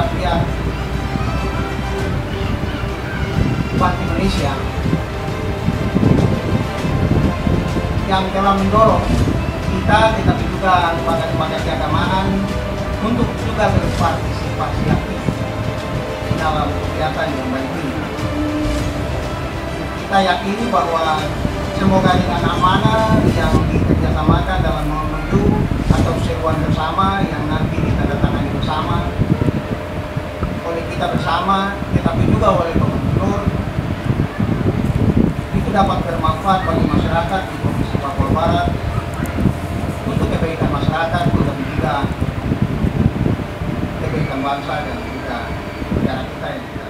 rakyat umat Indonesia yang telah mendorong kita, tetapi juga lembaga-lembaga keagamaan untuk juga berpartisipasi aktif dalam kegiatan yang baik ini. Kita yakini bahwa semoga dengan amanah yang dikerjasamakan dalam menuju atau seruan bersama yang nanti ditandatangani bersama oleh kita bersama, tetapi juga oleh Pak Gubernur, itu dapat bermanfaat bagi masyarakat di Provinsi Papua Barat untuk kebaikan masyarakat, tetapi juga kebaikan bangsa dan juga negara kita yang kita.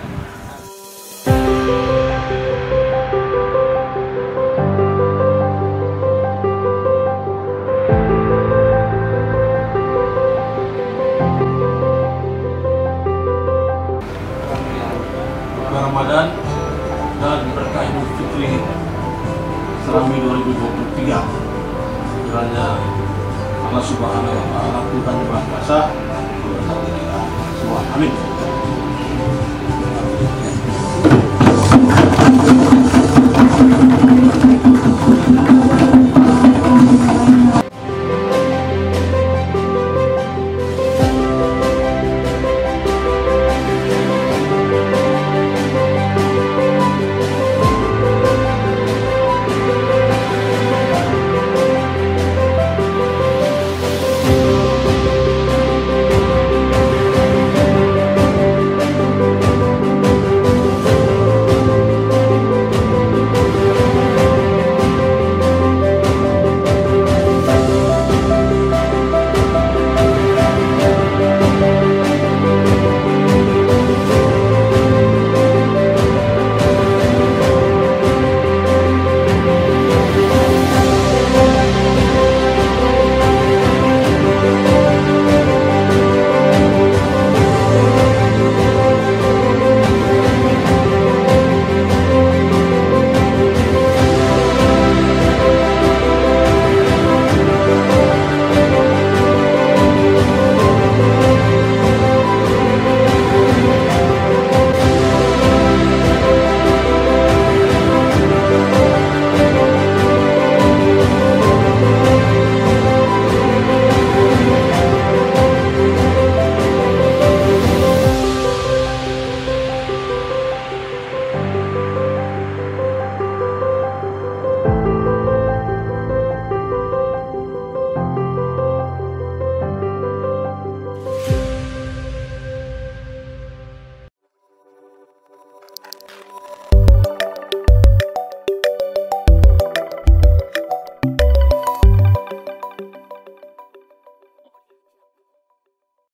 Ramadan dan berkah Idul Fitri Serami 2023. Kiranya Allah Subhanahu wa Ta'ala Tuhan Yang Maha Kuasa memberkati kita semua. Amin.